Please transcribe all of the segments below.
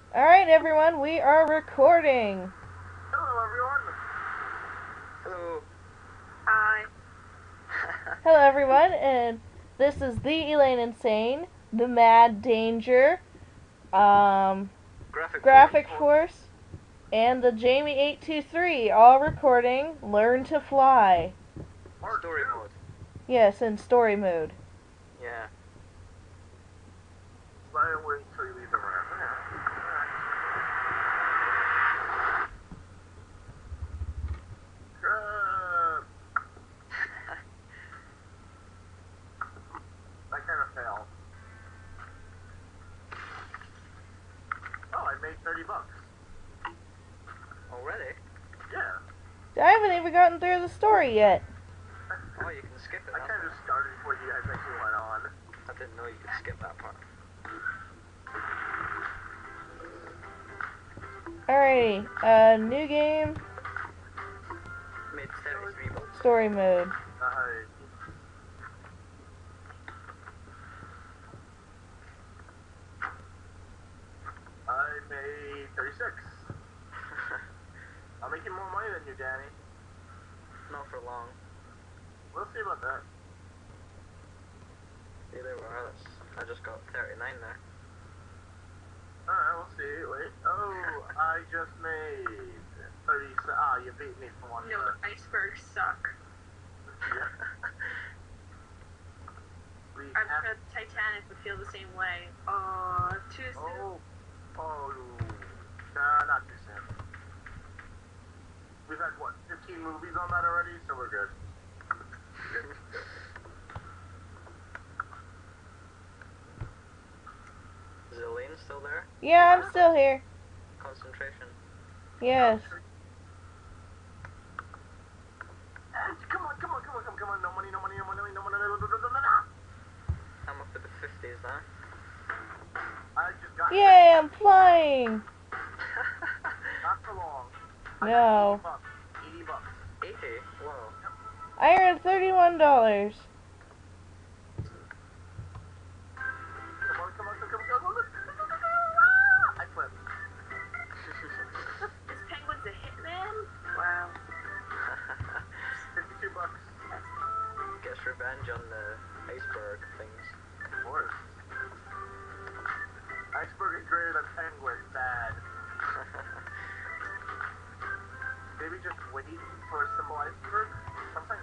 Alright, everyone, we are recording. Hello, everyone. Hello. Hi. Hello, everyone, and this is TheElaineInsane, TheMadDanger, GraphicForce, and the Jamie823, all recording Learn to Fly. Story mode. Yes, in story mode. Yeah. Fly away until you leave the room. That kind of failed. Oh, I made $30. Already? Yeah. I haven't even gotten through the story yet. Oh, you can skip it. I kind of started before you guys actually went on. I didn't know you could skip that part. Alrighty, new game, Made 73 bucks. story mode. I made 36. I'm making more money than you, Danny. Not for long. We'll see about that. Either way, I just got 39 there. Alright, we'll see. Wait. Oh, I just made 30. You beat me for one. No, icebergs suck. Yeah. I'm sure Titanic would feel the same way. Too soon. Oh, nah, not too soon. We've had, what, 15 movies on that already, so we're good. Is Elaine still there? Yeah, I'm still here. Concentration. Yes. Come on. No money. I'm up to the 50s now. I just got. Yay, I'm flying! Not for long. No. $80. 80? Whoa. I earned $31. Come on. I flipped. This penguin's a hitman? Wow. $52. Gets revenge on the iceberg things. Of course. Iceberg is greater than penguin. Bad. Maybe just wait for a simple iceberg? Something.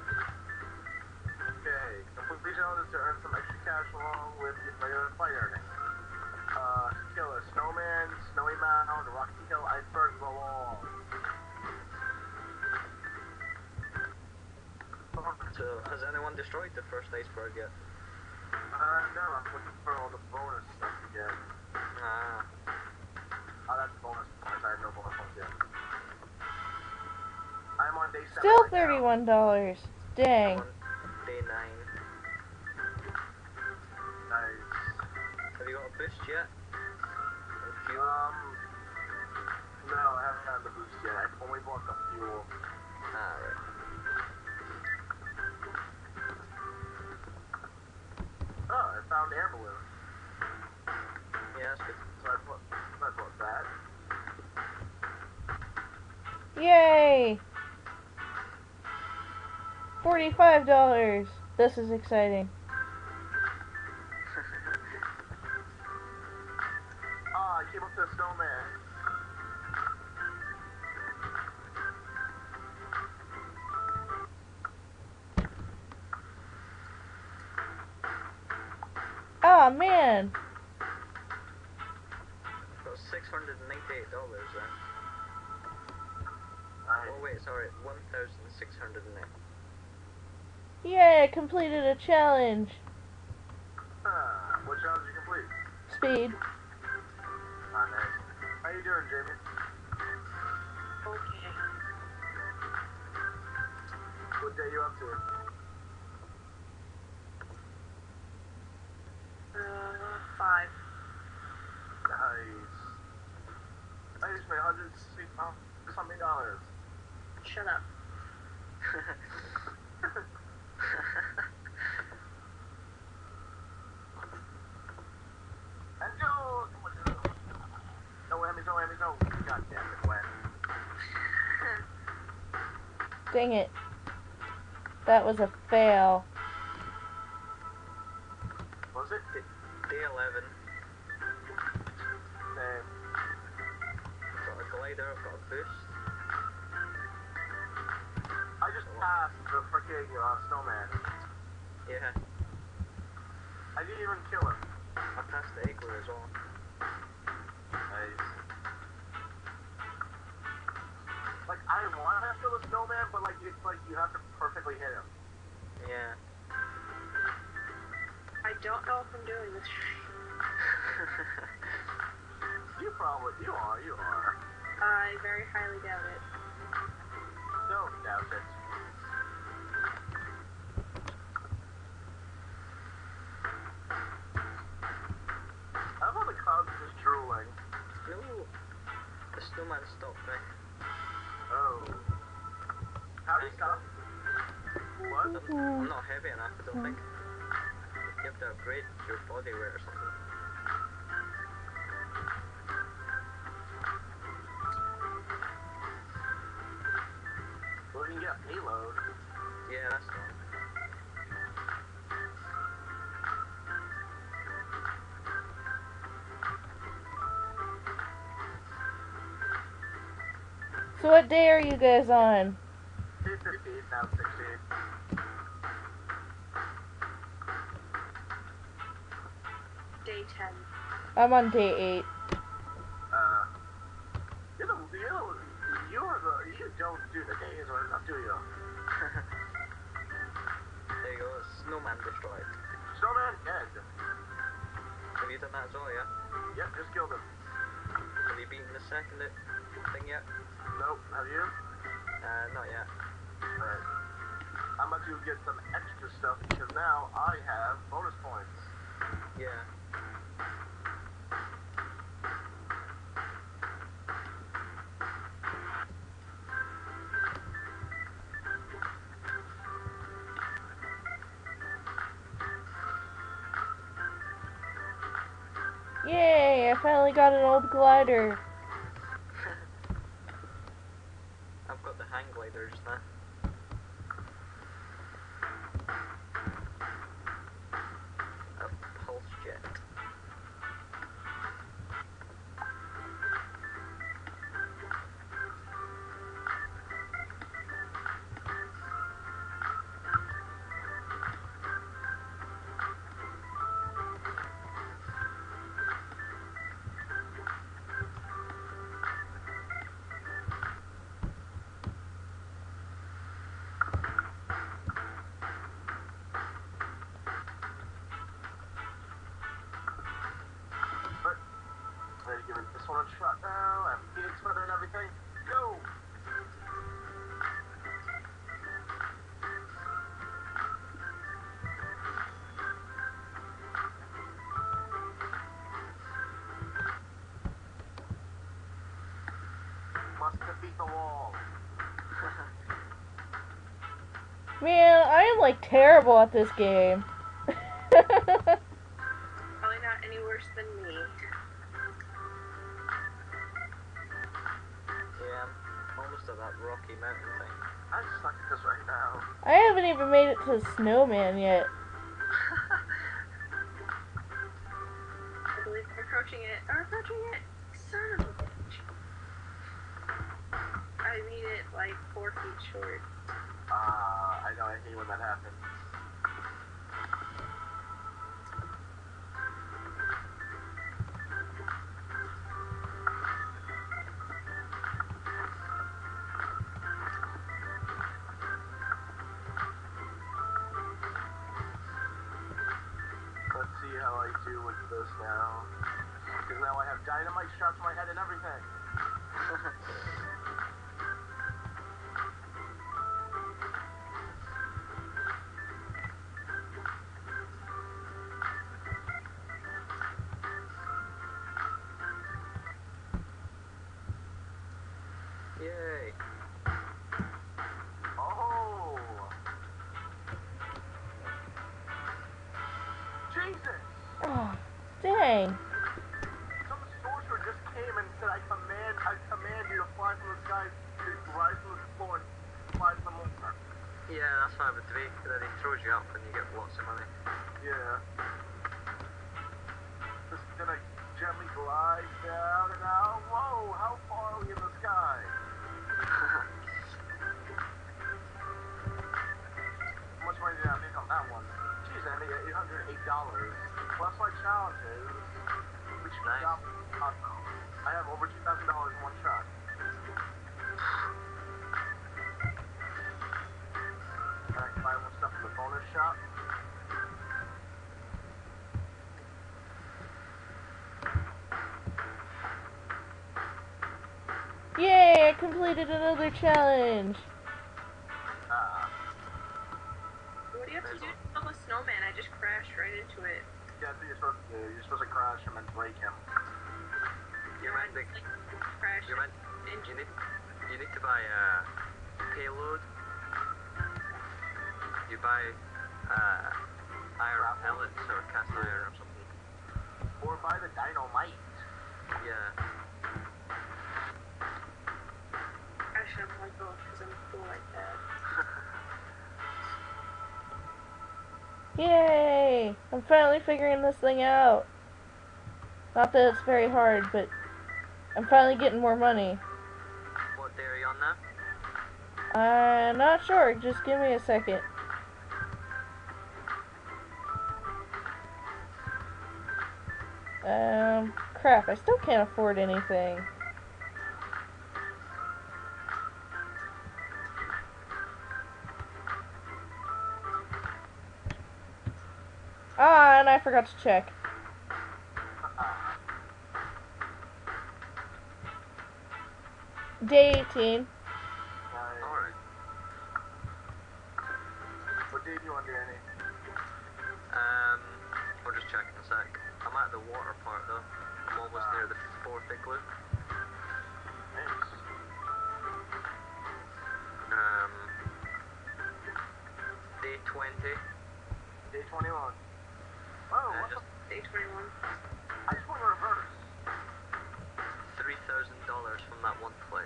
Okay. Completion on this to earn some extra cash along with your regular flight earnings. Kill a snowman, snowy mound, rocky hill, iceberg, belong. So, has anyone destroyed the first iceberg yet? No, I'm looking for all the bonus stuff to get. Oh, that's bonus points. I have no bonus points yet. I'm on day 7 Still right $31. Dang. I'm on day 9. Nice. Have you got a boost yet? No, I haven't had the boost yet. I've only bought the fuel. Right. Oh, I found air balloon. Yeah, that's good. So I bought that. Yay! $45. This is exciting. I came up to a snowman. Oh man. Got $698 there. Oh wait, sorry, 1,609. Yeah, I completed a challenge. What challenge did you complete? Speed. Nice. How you doing, Jamie? Okay. What day you up to? 5. Nice. I just made $160 something. Shut up. Dang it. That was a fail. Was it? Day 11. Same. I've got a glider, I've got a boost. I just passed the freaking snowman. Yeah, I didn't even kill him. I passed the igloo as well. Nice. Like, I want to kill the snowman, but like, it's like you have to perfectly hit him. Yeah. I don't know if I'm doing this. You are. I very highly doubt it. Don't doubt it. How about the clouds just drooling? No! The snowman stopped me. Oh. How do you stop? What? I'm not heavy enough, I don't think. You have to upgrade your body weight or something. Well, you can get payload. Yeah, that's the one. So what day are you guys on? 215, now 16. Day 10. I'm on day 8. You don't do the days or enough, do you? There you go, snowman destroyed. Snowman dead. Have you done that as well, yeah? Yep, just killed him. Have you beaten the second thing yet? Nope, have you? Not yet. Alright. I'm about to get some extra stuff because now I have bonus points. Yeah. Yay, I finally got an old glider. I've got the hang gliders now. A pulse jet. Ready to give this one a shot now. I have Phoenix Feather and everything. Go! Must defeat the wall. Man, I am like terrible at this game. Probably not any worse than me. Yeah, I'm almost at that Rocky Mountain thing. I suck at this right now. I haven't even made it to the snowman yet. I believe I'm approaching it. I'm approaching it! Son of a bitch. I made it like 4 feet short. I know, I hate when that happens. Let's see how I do with this now. Because now I have dynamite strapped to my head and everything. Yay! Oh! Jesus! Oh, dang. Some sorcerer just came and said, I command you to fly from the sky, to rise from the floor and fly from the Yeah, that's fine with 3. Then he throws you up and you get lots of money. Yeah. Just gonna gently glide down and out. Whoa, how far are we in the sky? How much money did I make on that one? Jeez, I made $808. Plus my challenges, which Nice. got, I have over $2,000 in one shot. And I can buy more stuff in the bonus shop. Yay, I completed another challenge. What do you have to do to kill a snowman? I just crashed right into it. Yeah, that's what you're supposed to do. You're supposed to crash him and break him. You're meant to, Crash. you need to buy payload. You buy iron pellets or cast iron or something. Or buy the dynamite. Yeah. Actually, I'm like, oh, because I'm cool like that. Yay! I'm finally figuring this thing out. Not that it's very hard, but I'm finally getting more money. What day are you on now? I'm not sure. Just give me a second. Crap. I still can't afford anything. Ah, and I forgot to check. Day 18. Alright. What day do you want, Danny? We'll just check in a sec. I'm at the water part though. I'm almost near the 4th igloo. Nice. Day 20. Day 21. Oh, what's Just up? Day 21. I just want to reverse. $3,000 from that one play.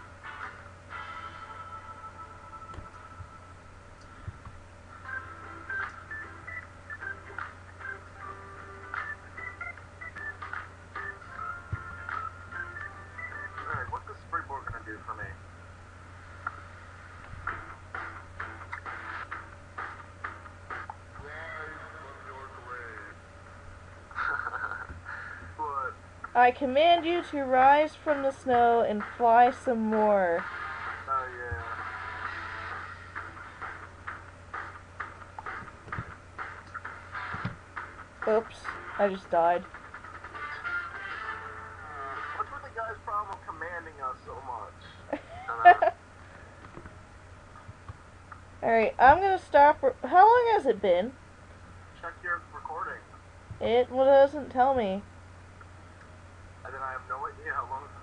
Alright, what's the springboard gonna do for me? What? I command you to rise from the snow and fly some more. Oh, yeah. Oops. I just died. What's with the guy's problem of commanding us so much? Alright, I'm gonna stop. How long has it been? Check your recording. It doesn't tell me. And then I have no idea how long